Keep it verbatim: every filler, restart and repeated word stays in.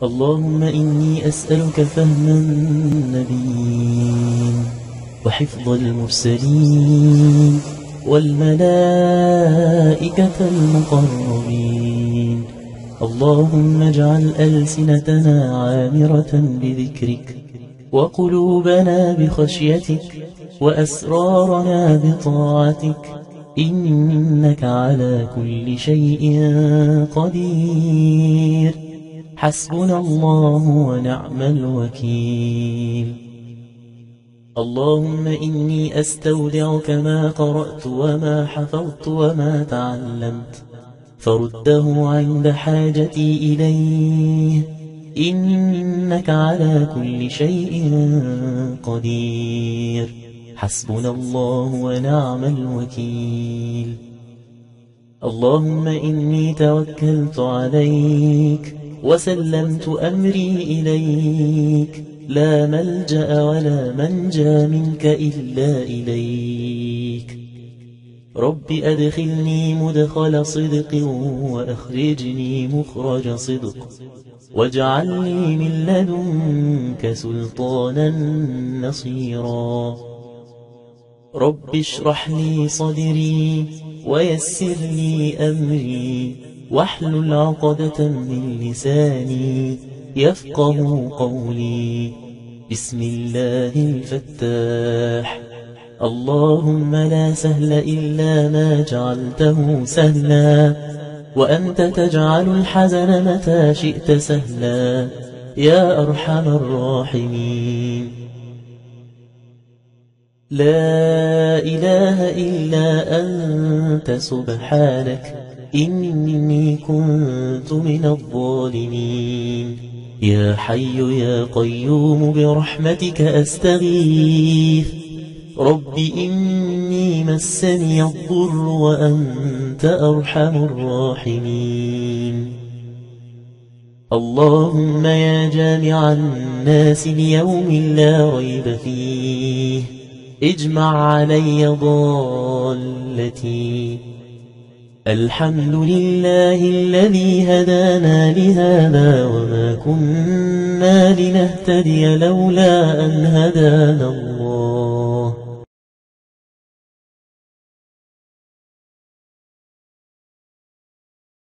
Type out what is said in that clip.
اللهم إني أسألك فهم النبيين وحفظ المرسلين والملائكة المقربين. اللهم اجعل ألسنتنا عامرة بذكرك وقلوبنا بخشيتك وأسرارنا بطاعتك، إنك على كل شيء قدير. حسبنا الله ونعم الوكيل. اللهم إني أستودعك ما قرأت وما حفظت وما تعلمت، فرده عند حاجتي إليه، إنك على كل شيء قدير. حسبنا الله ونعم الوكيل. اللهم إني توكلت عليك وسلمت أمري إليك، لا ملجأ ولا منجى منك إلا إليك. رب أدخلني مدخل صدق وأخرجني مخرج صدق، واجعل لي من لدنك سلطانا نصيرا. رب اشرح لي صدري ويسر لي أمري، واحلل عقدة من لساني يفقه قولي. بسم الله الفتاح. اللهم لا سهل إلا ما جعلته سهلا، وأنت تجعل الحزن متى شئت سهلا، يا أرحم الراحمين. لا إله إلا أنت سبحانك إني كنت من الظالمين. يا حي يا قيوم برحمتك أستغيث. رب إني مسني الضر وأنت أرحم الراحمين. اللهم يا جامع الناس ليوم لا ريب فيه، اجمع علي ضالتي. الحمد لله الذي هدانا لهذا وما كنا لنهتدي لولا أن هدانا الله.